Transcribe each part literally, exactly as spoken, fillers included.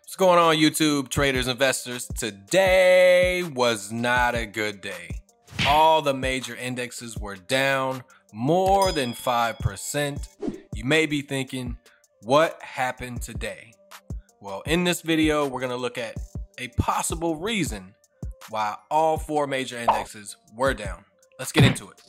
What's going on, YouTube traders, investors? Today was not a good day. All the major indexes were down more than five percent. You may be thinking, what happened today? Well, in this video, we're gonna look at a possible reason why all four major indexes were down. Let's get into it.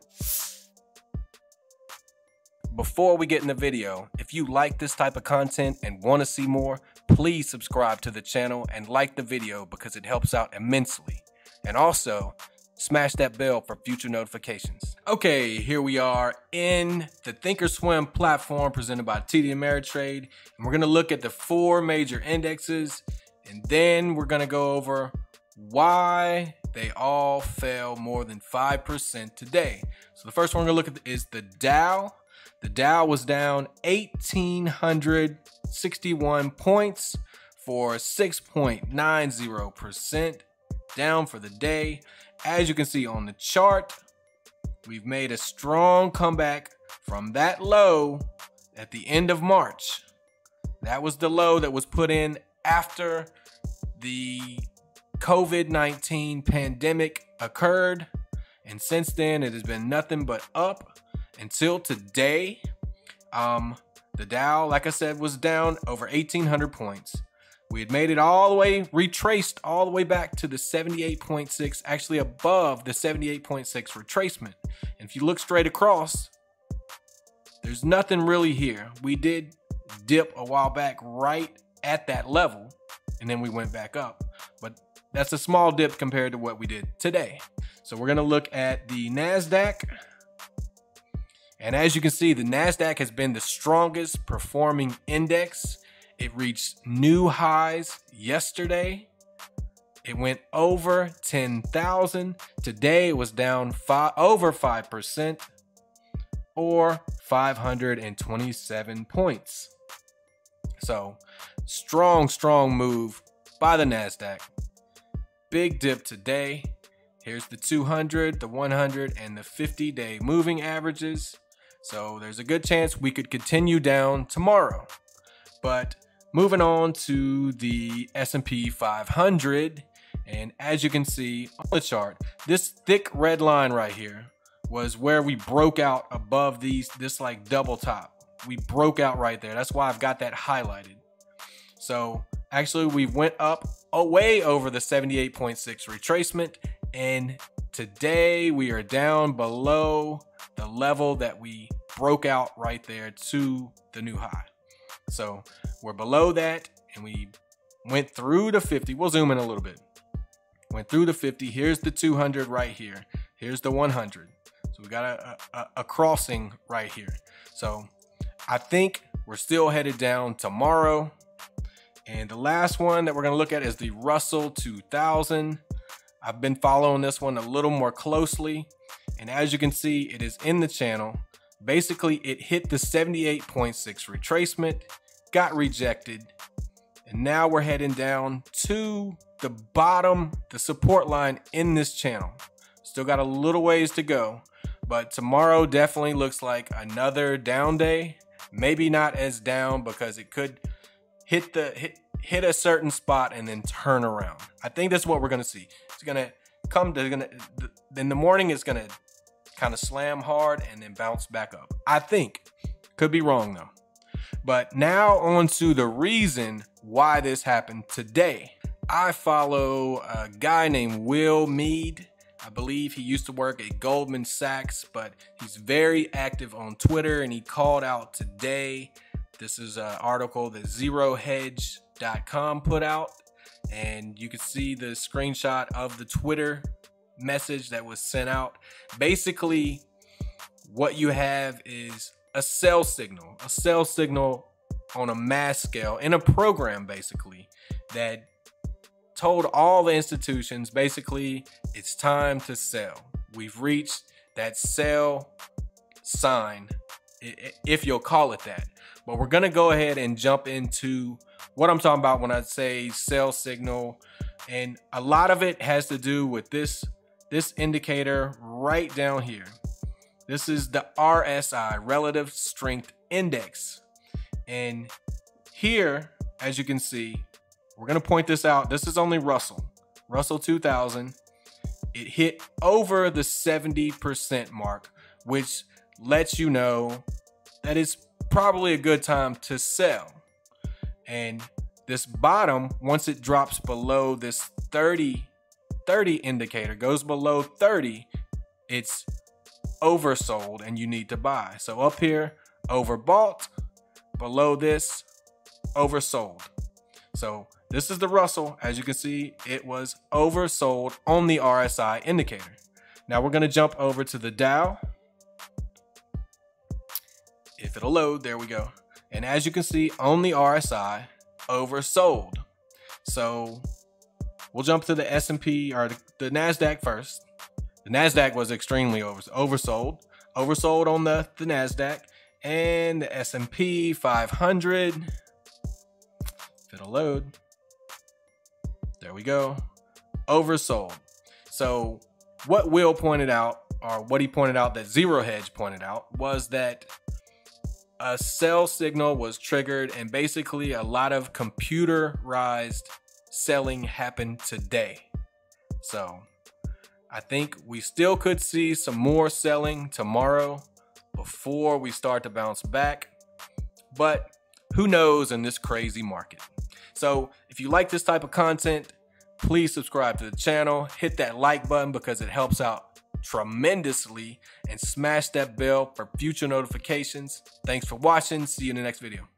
Before we get in the video, if you like this type of content and want to see more, please subscribe to the channel and like the video because it helps out immensely. And also, smash that bell for future notifications. Okay, here we are in the Thinkorswim platform presented by T D Ameritrade. And we're going to look at the four major indexes, and then we're going to go over why they all fell more than five percent today. So the first one we're going to look at is the Dow. The Dow was down one thousand eight hundred sixty-one points for six point nine zero percent down for the day. As you can see on the chart, we've made a strong comeback from that low at the end of March. That was the low that was put in after the COVID nineteen pandemic occurred. And since then, it has been nothing but up. Until today, um, the Dow, like I said, was down over eighteen hundred points. We had made it all the way, retraced all the way back to the seventy-eight point six, actually above the seventy-eight point six retracement. And if you look straight across, there's nothing really here. We did dip a while back right at that level, and then we went back up. But that's a small dip compared to what we did today. So we're gonna look at the NASDAQ. And as you can see, the NASDAQ has been the strongest performing index. It reached new highs yesterday. It went over ten thousand. Today it was down five, over five percent or five hundred twenty-seven points. So strong, strong move by the NASDAQ. Big dip today. Here's the two hundred, the one hundred, and the fifty day moving averages. So there's a good chance we could continue down tomorrow. But moving on to the S and P five hundred, and as you can see on the chart, this thick red line right here was where we broke out above these, this like double top. We broke out right there. That's why I've got that highlighted. So actually we went up away over the seventy-eight point six retracement, and today we are down below the level that we broke out right there to the new high. So we're below that, and we went through the fifty. We'll zoom in a little bit. Went through the fifty. Here's the two hundred right here. Here's the one hundred. So we got a, a, a crossing right here. So I think we're still headed down tomorrow. And the last one that we're going to look at is the Russell two thousand. I've been following this one a little more closely. And as you can see, it is in the channel. Basically, it hit the seventy-eight point six retracement, got rejected, and now we're heading down to the bottom, the support line in this channel. Still got a little ways to go, but tomorrow definitely looks like another down day. Maybe not as down because it could hit the hit, hit a certain spot and then turn around. I think that's what we're gonna see. It's gonna come to gonna in the morning. It's gonna kind of slam hard and then bounce back up. I think. Could be wrong though. But now on to the reason why this happened today. I follow a guy named Will Meade. I believe he used to work at Goldman Sachs, but he's very active on Twitter, and he called out today. This is an article that zero hedge dot com put out, and you can see the screenshot of the Twitter message that was sent out. Basically, what you have is a sell signal, a sell signal on a mass scale in a program basically that told all the institutions basically it's time to sell. We've reached that sell sign, if you'll call it that. But we're gonna go ahead and jump into what I'm talking about when I say sell signal, and a lot of it has to do with this This indicator right down here. This is the R S I, Relative Strength Index. And here, as you can see, we're gonna point this out. This is only Russell, Russell two thousand. It hit over the seventy percent mark, which lets you know that it's probably a good time to sell. And this bottom, once it drops below this thirty, thirty indicator, goes below thirty, it's oversold and you need to buy. So up here, overbought, below this, oversold. So this is the Russell. As you can see, it was oversold on the R S I indicator. Now we're gonna jump over to the Dow. If it'll load, there we go. And as you can see on the R S I, oversold. So we'll jump to the S and P or the, the NASDAQ first. The NASDAQ was extremely over, oversold. Oversold on the, the NASDAQ and the S and P five hundred. If it'll load. There we go. Oversold. So what Will pointed out, or what he pointed out that Zero Hedge pointed out, was that a sell signal was triggered and basically a lot of computerized selling happened today. So I think we still could see some more selling tomorrow before we start to bounce back, but who knows in this crazy market. So if you like this type of content, please subscribe to the channel, hit that like button because it helps out tremendously, and smash that bell for future notifications. Thanks for watching. See you in the next video.